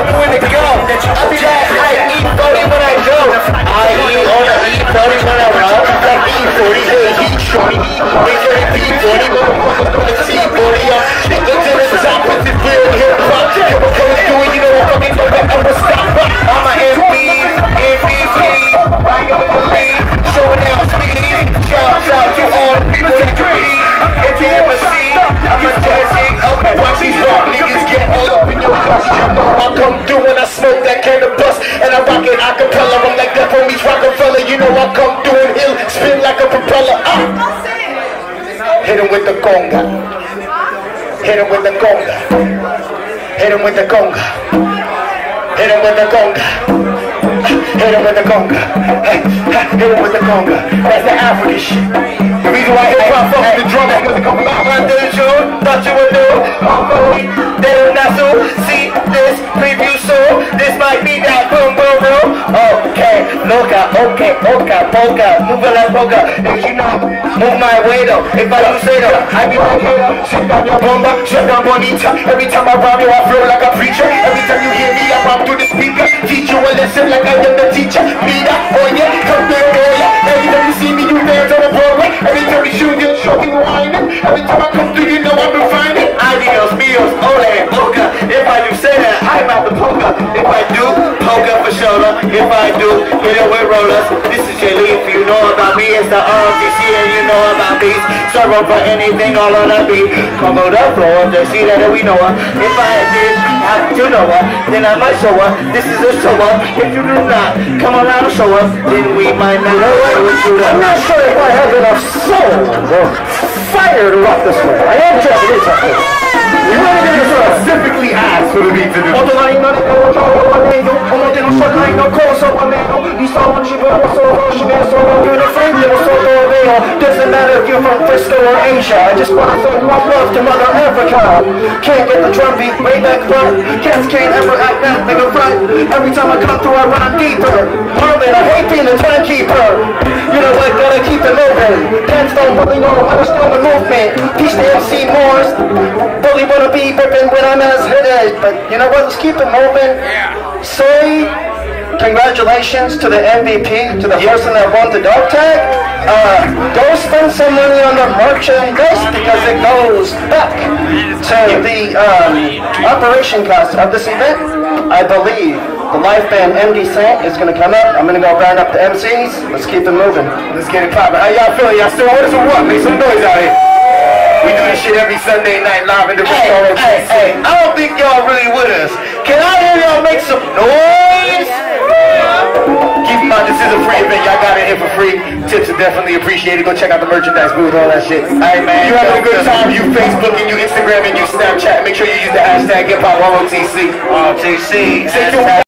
when to go. I be like, I eat 40 when I go. I eat on the E40 when I roll. Like E40, hey, heat shorty. They say P40, motherfuckers gonna T40. I'm to the top with this real hip hop. What I'm doing, you know what I mean? I'm a stop. I'm a MVP. Showing out speed. Shout out to all the people that agree. If you ever see, I'm a dancing. Okay, watch these rock niggas get all up in your guts. I come through when I smoke that cannabis and I rock it acapella. I'm like that for me, Rockefeller. You know I come through and he'll spin like a propeller. Hit him with the conga. Hit him with the conga. Hit him with the conga. Hit him with the conga. Hit him with the conga. Hit him with the conga. That's the African shit. The reason why hip hop fucks with the drum is because it comes out right there, you thought you would know. They will not so see this preview, so this might be that boom boom boom. Okay, loca, okay, polka, move it like polka. If you know, move my way though. If I don't say though, I be like hater. Shut down your bomba, shut down bonita. Every time I rhyme you, I flow like a preacher. Every time you hear me, I rhyme through the speaker. Teach you a lesson like I am the teacher. Mira, oh yeah, come there, oh yeah. Every time you see me, you dance on the Broadway. Every time you shoot, you show me whining. Every time I come through, you know I'm refining. Adios, mios, ole, polka. If I do say that, I'm out the polka. If I do, polka for shoulder. If I do, hit it with rollers. This is your leaf, you know about me. It's the RFC and you know about beats. Serve for anything, all on the beat. Come on the floor, they see that we know her. If I did have to know her, then I might show her. This is a show up. If you do not come around and show us, then we might not know what you do. I'm not sure if I have enough soul or fire to rock this one. I am Japanese, I think. We really didn't specifically ask for the beat to do. Doesn't matter if you're from Frisco or Asia. I just want to send one love to Mother Africa. Can't get the drum beat way back front. Cats can't ever act that like a front. Every time I come through, I run deeper. Marvin, I hate being a timekeeper. You know what? Gotta keep it moving. Cats don't really know how to start the movement. Teach the MC Morse. Really wanna be ripping when I'm as hit. But you know what? Let's keep it moving. Say congratulations to the MVP, to the person that won the dog tag. Go spend some money on the merchandise because it goes back to the operation cost of this event. I believe the live band MD Saint is going to come up. I'm going to go round up the MCs. Let's keep it moving. Let's get it poppin'. How y'all feeling? Y'all still with us or what? Make some noise out here. We do this shit every Sunday night live in the restaurant. Hey, I don't think y'all really with us. Can I hear y'all make some noise? Keep in mind, this is a free event. Y'all got it here for free. Tips are definitely appreciated. Go check out the merchandise booth, all that shit. Alright, man. You having a good time? You Facebook and you Instagram and you Snapchat. Make sure you use the hashtag HipHopROTC. ROTC.